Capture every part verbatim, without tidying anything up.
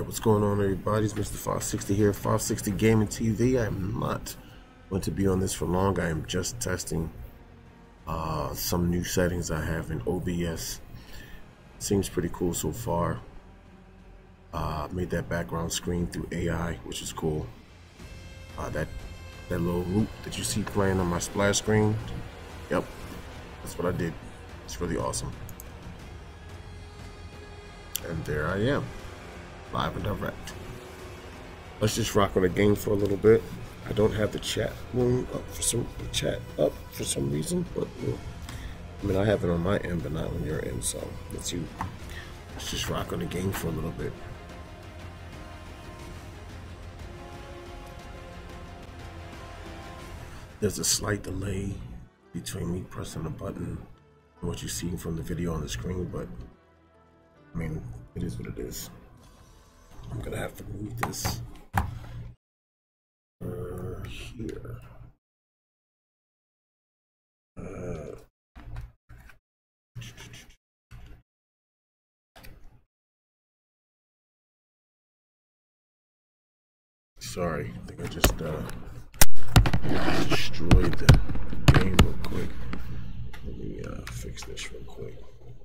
What's going on, everybody? It's Mister five sixty here, five sixty Gaming T V. I am not going to be on this for long. I am just testing uh, some new settings I have in O B S. Seems pretty cool so far. Uh, made that background screen through A I, which is cool. Uh, that that little loop that you see playing on my splash screen, yep, that's what I did. It's really awesome. And there I am, live and direct. Let's just rock on the game for a little bit. I don't have the chat room up for some the chat up for some reason, but well, I mean I have it on my end, but not on your end. So let's see. Let's just rock on the game for a little bit. There's a slight delay between me pressing the button and what you see from the video on the screen, but I mean, it is what it is. I'm gonna have to move this uh, here. Uh, sorry, I think I just uh, destroyed the, the game real quick. Let me uh, fix this real quick.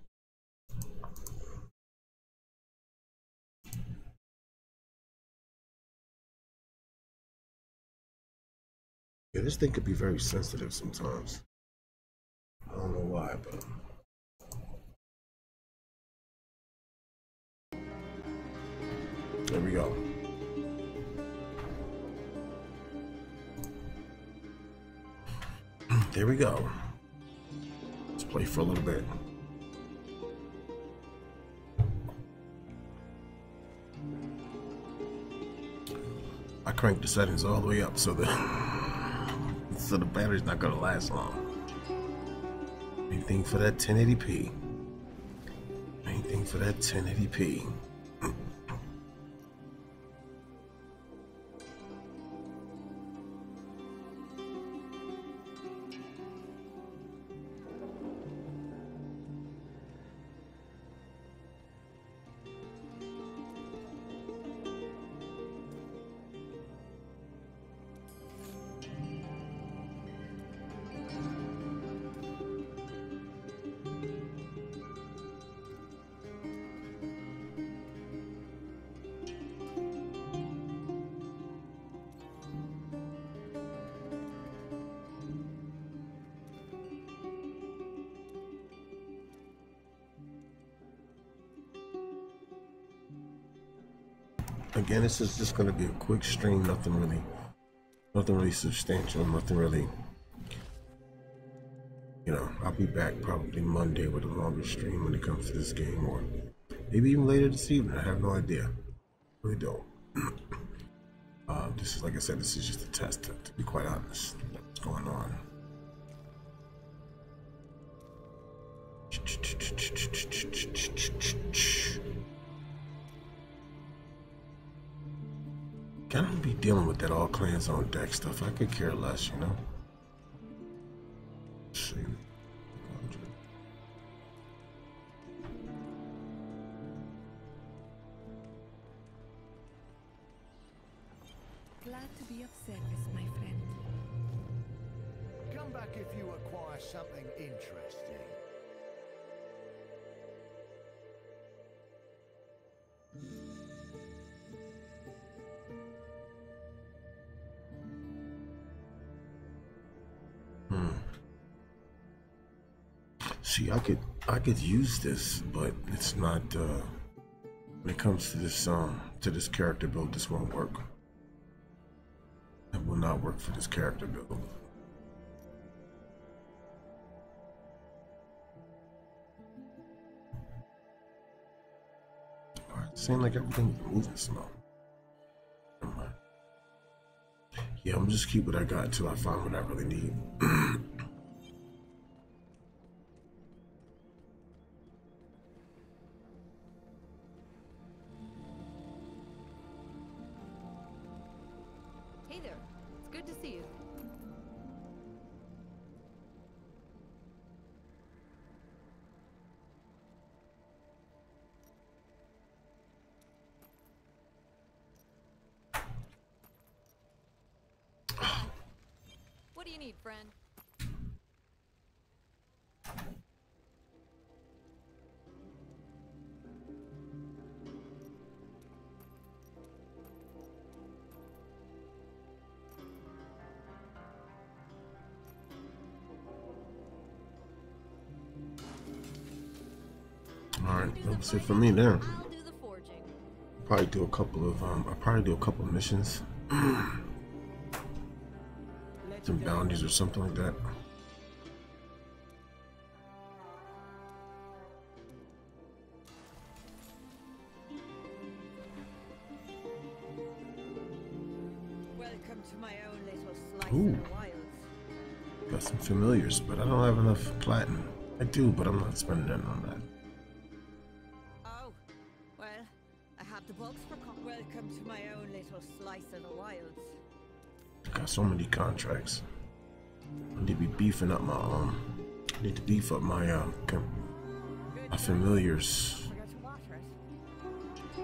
Yeah, this thing could be very sensitive sometimes. I don't know why, but there we go. There we go. Let's play for a little bit. I cranked the settings all the way up so the so the battery's not gonna last long. Anything for that ten eighty p. Anything for that ten eighty p. Again, this is just going to be a quick stream, nothing really, nothing really substantial, nothing really, you know, I'll be back probably Monday with a longer stream when it comes to this game, or maybe even later this evening, I have no idea, really don't. uh, this is, like I said, this is just a test, to, to be quite honest, what's going on. I don't be dealing with that all clans on deck stuff. I could care less, you know. Let's see. Glad to be of service, my friend. Come back if you acquire something interesting. See, I could I could use this, but it's not uh when it comes to this um to this character build, this won't work. It will not work for this character build. Alright, seems like everything's moving slow. Never mind. Yeah, I'm just keep what I got until I find what I really need. Hey there. It's good to see you. do you need, friend? Alright, that's it for me there. I'll do the forging. Probably do a couple of um I'll probably do a couple of missions. Some bounties or something like that. Welcome to my own little slice Ooh. of the wilds. Got some familiars, but I don't have enough platinum. I do, but I'm not spending it on that. Oh, well, I have the bugs for con- Welcome to my own little slice of the wilds. Got so many contracts. I need to be beefing up my um. I need to beef up my um com- my familiars. Forgot to water it.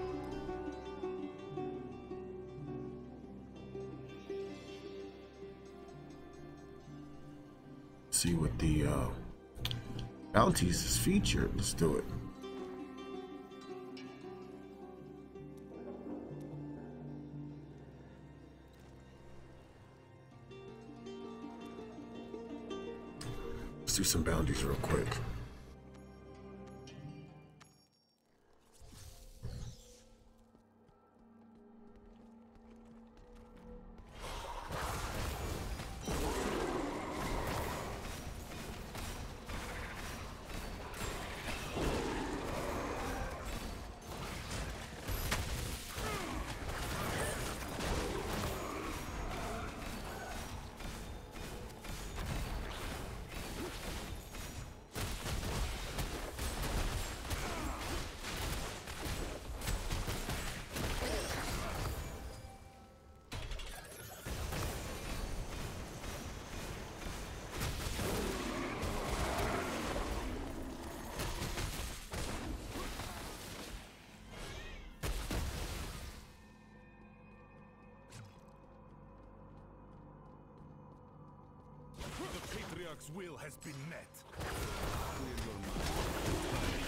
See what the uh, bounties is featured. Let's do it. Let's do some bounties real quick. The Patriarch's will has been met. Clear your mind.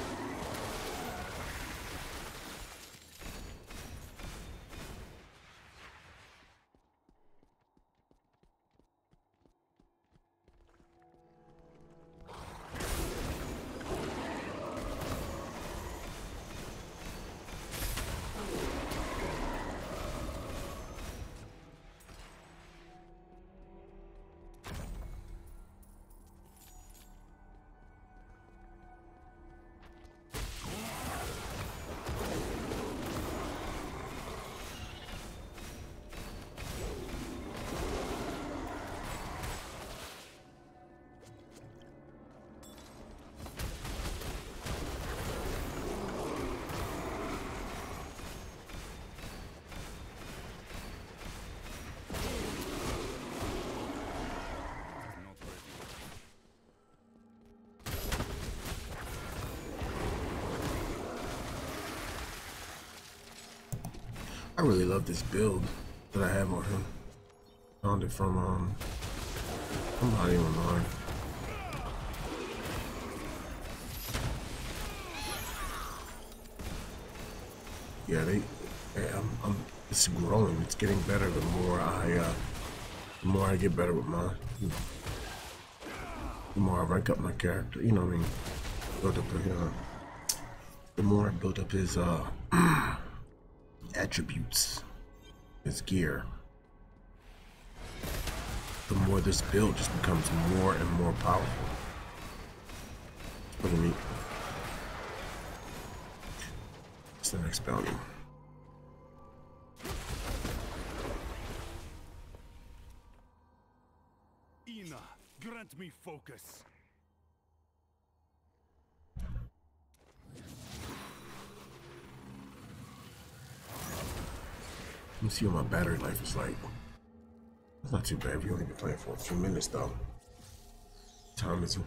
I really love this build that I have on him. Found it from um somebody online. Yeah, they. Yeah, I'm, I'm. It's growing. It's getting better the more I, uh, the more I get better with my, the more I rank up my character. You know what I mean? Build up the, uh, the more I build up his uh attributes, his gear. The more this build just becomes more and more powerful. Look at me. What's the next bounty? Ina, grant me focus. Let me see what my battery life is like. It's not too bad. We only been playing for a few minutes though. Time is.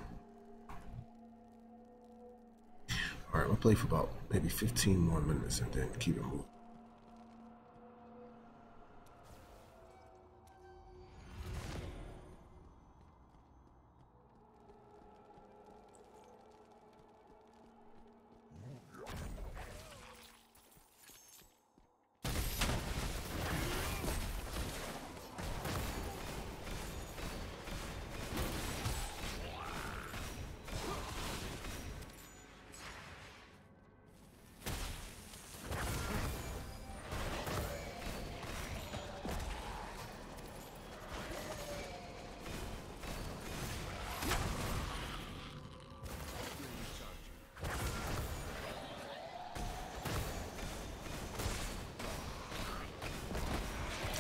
Alright, we'll play for about maybe fifteen more minutes and then keep it moving.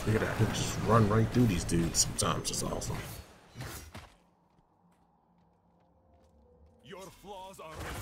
Look at that. He'll just run right through these dudes sometimes. It's awesome. Your flaws are revealed.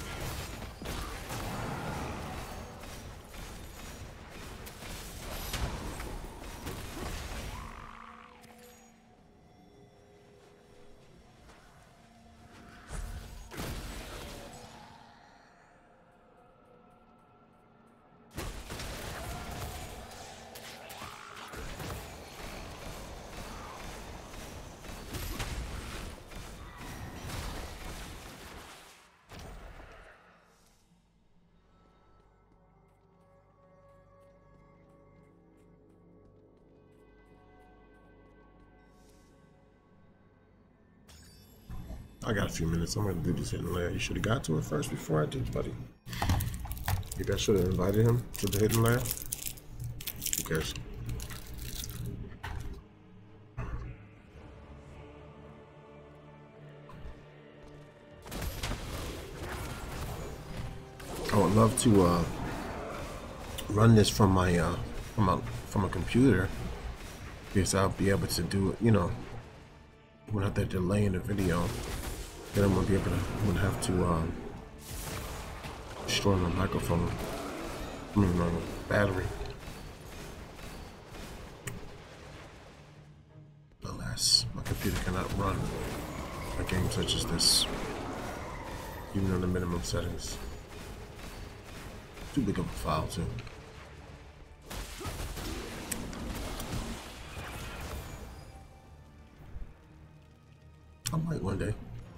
I got a few minutes. I'm gonna do this hidden layer. You should have got to it first before I did, buddy. Maybe I should have invited him to the hidden layer. Who cares? I would love to uh, run this from my uh, from a from a computer, because I'll be able to do it. You know, without that delay in the video. Then I'm gonna be able to. I'm gonna have to um, destroy my microphone. I mean, my battery. Alas, my computer cannot run a game such as this, even on the minimum settings. Too big of a file too. I might one day.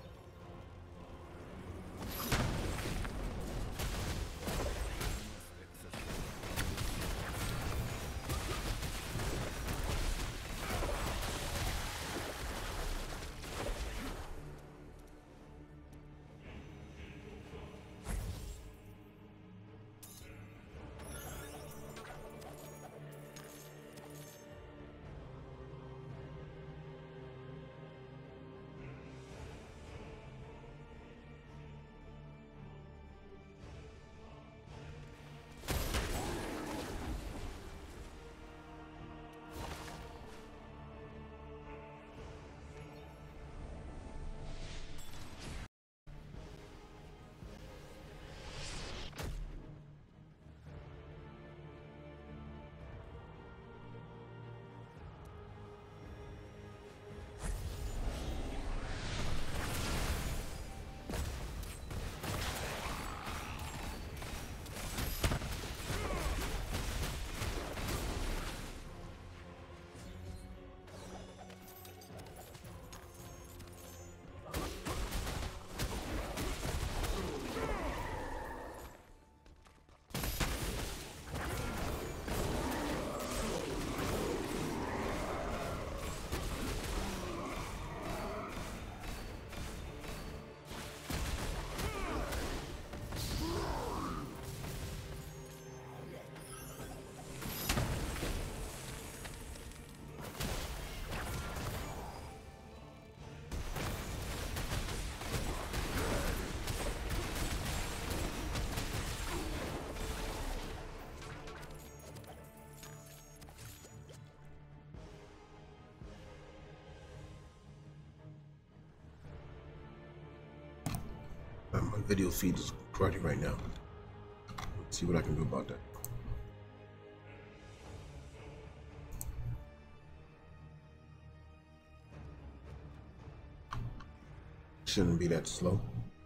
My video feed is cruddy right now. Let's see what I can do about that. Shouldn't be that slow.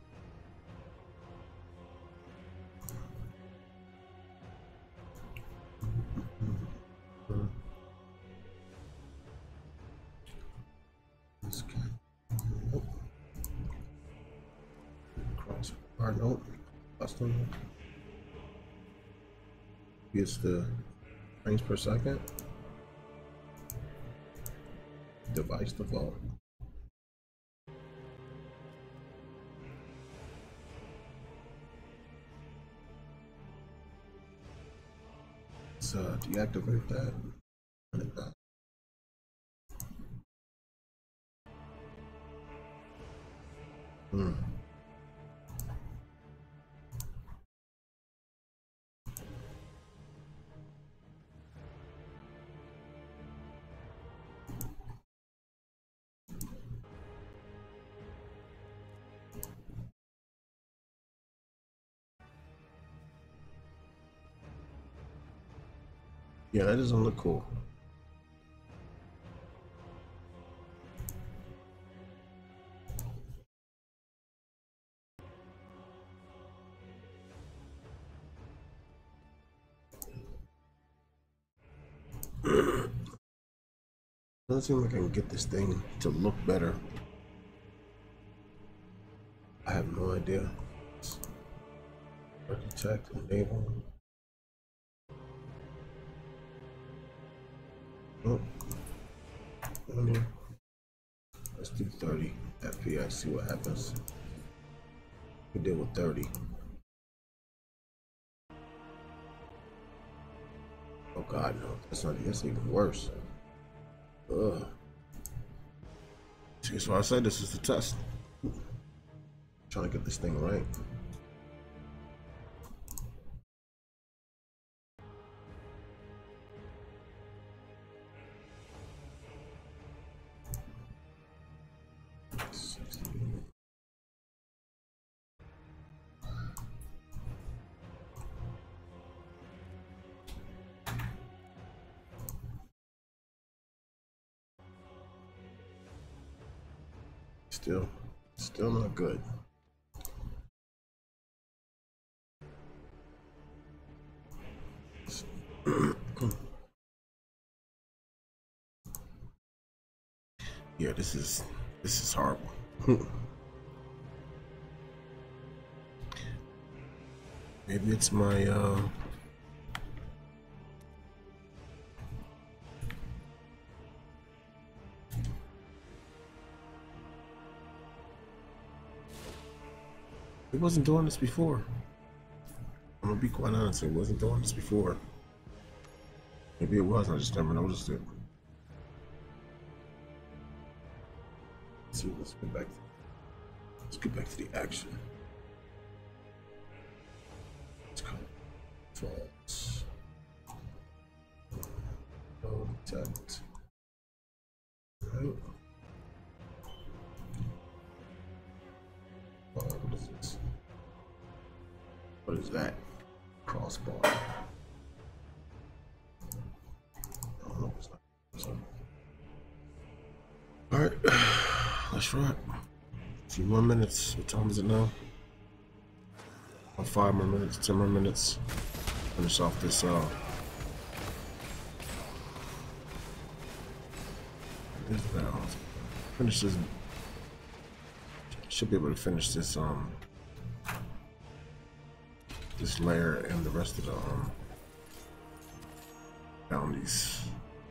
This guy. Nope. Cross. Or nope. Custom. Gets the frames per second. Device default. Let's uh, deactivate that. Run it back. Hmm. Yeah, that doesn't look cool. Doesn't seem like I can get this thing to look better. I have no idea. Architect, enable. Oh. Let's do thirty F P S, see what happens. We did with thirty. Oh god, no, that's not, that's even worse. Ugh. See, so I said this is the test. Trying to get this thing right. Still, still not good. Yeah, this is this is horrible. Maybe it's my uh it wasn't doing this before. I'm gonna be quite honest, it wasn't doing this before. Maybe it was, I just never noticed it. Let's see, let's get back to, let's get back to the action. Let's go. False. No detect. Right. Oh, what is this? What is that? Crossbar. Oh, no, it's not. It's not. All right, let's rock. A few more minutes. What time is it now? Oh, five more minutes, ten more minutes. Finish off this. Uh, this now. Finish this. Should be able to finish this. Um, this layer and the rest of the um bounties.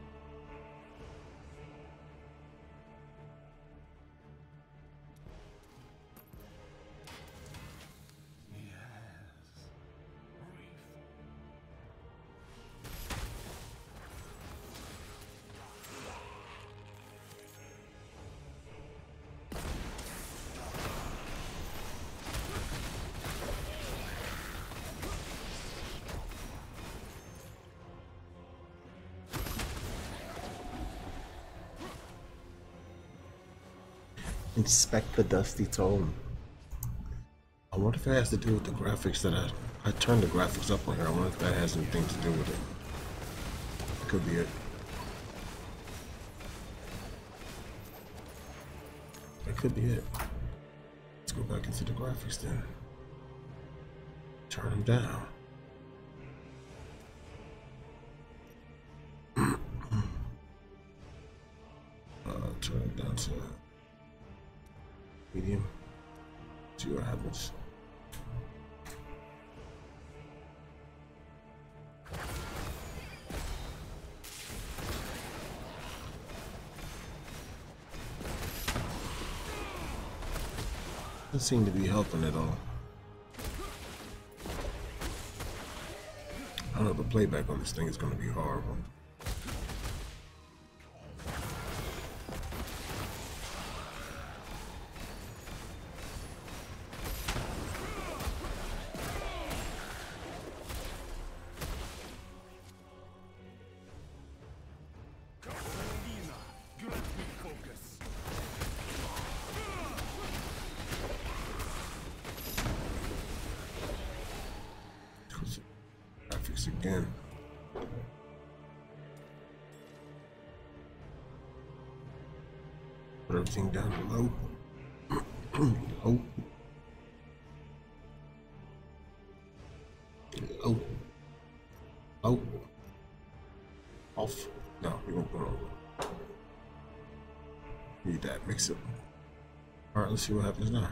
Inspect the dusty tome. I wonder if it has to do with the graphics that I I turned the graphics up on here. I wonder if that has anything to do with it. Could be it. That could be it. Let's go back into the graphics then. Turn them down. uh, turn it down to medium. See what happens. Doesn't seem to be helping at all. I don't know, the playback on this thing is going to be horrible. Again. Put everything down low. Low. Low. Low. Off. No, we won't put it on. Need that. Mix it. Alright, let's see what happens now.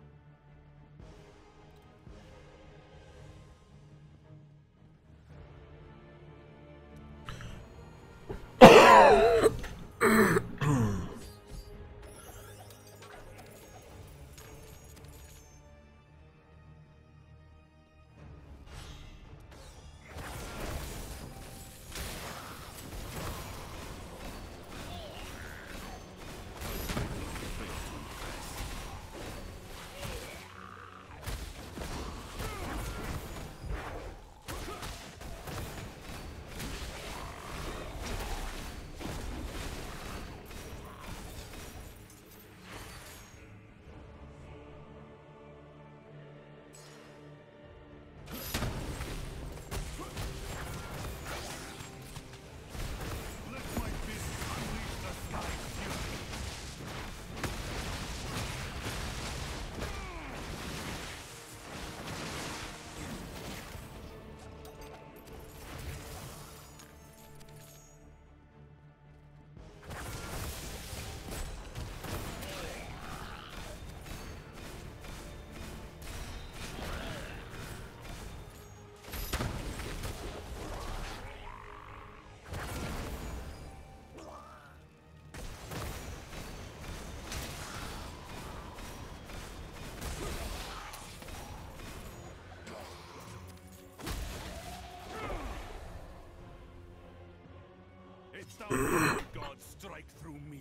God strike through me.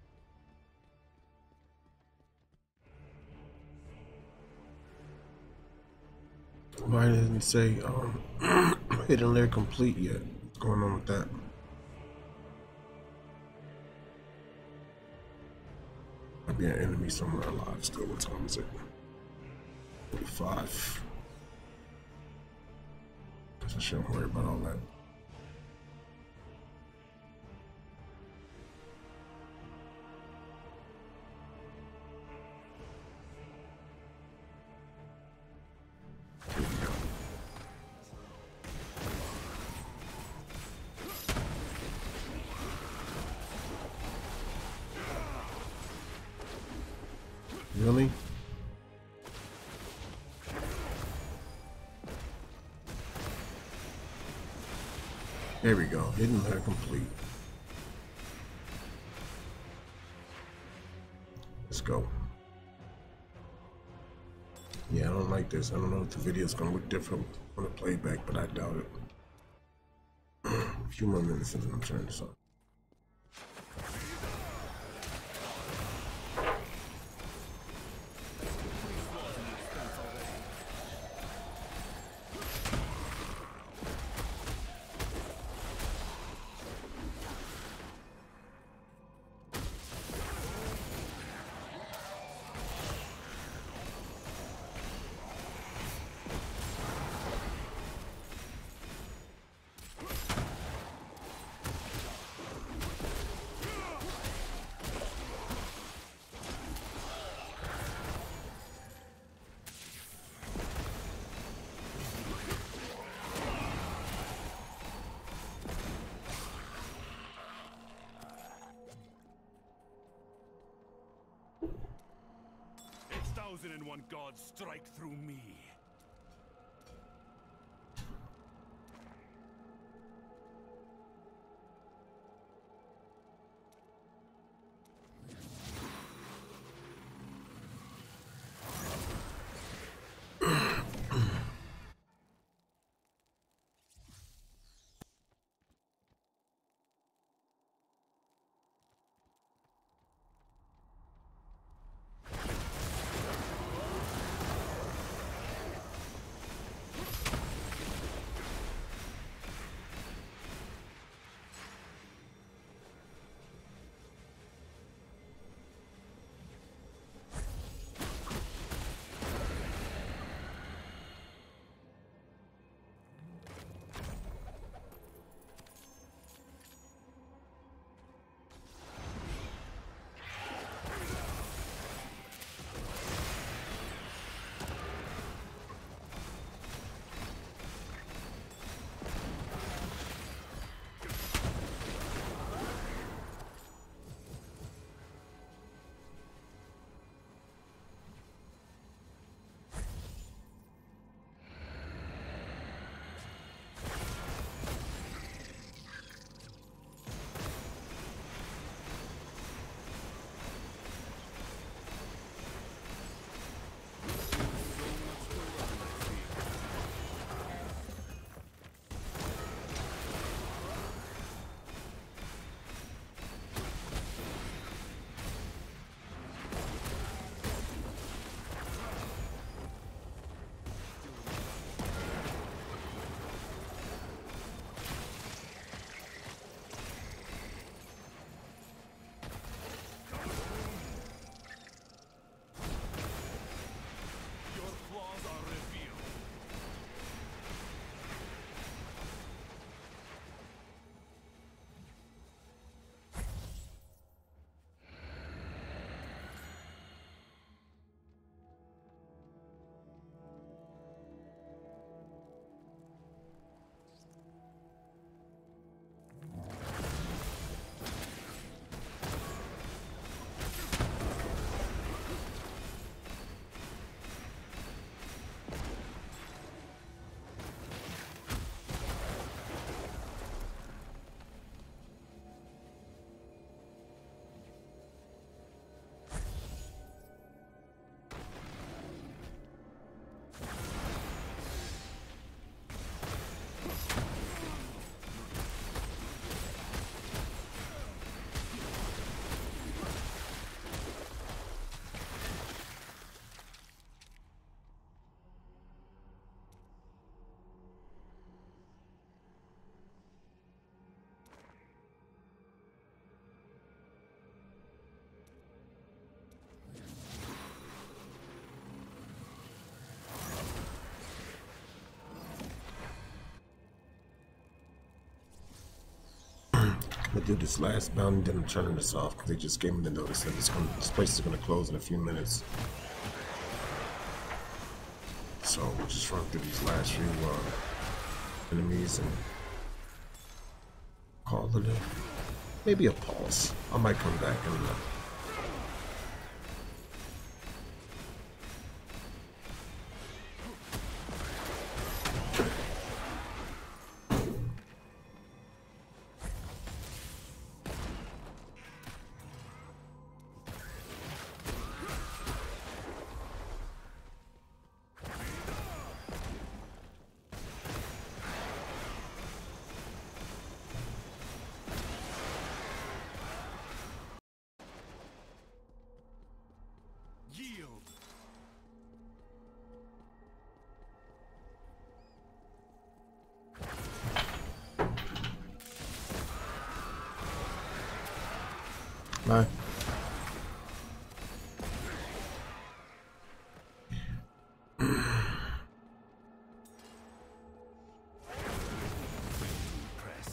Mine didn't say um, hidden layer complete yet. What's going on with that? Might be an enemy somewhere alive still. What time is it? forty-five. Guess I shouldn't worry about all that. Really? There we go. Hidden layer complete. Let's go. Yeah, I don't like this. I don't know if the video's gonna look different on the playback, but I doubt it. A few more minutes and I'm turning this on. Thousand and one gods strike through me. I'm gonna do this last bounty, then I'm turning this off because they just gave me the notice that this, gonna, this place is gonna close in a few minutes. So we'll just run through these last few uh, enemies and call it a, maybe a pause. I might come back and uh, Yield. bye. Press.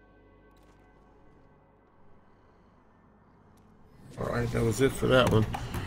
Alright, that was it for that one.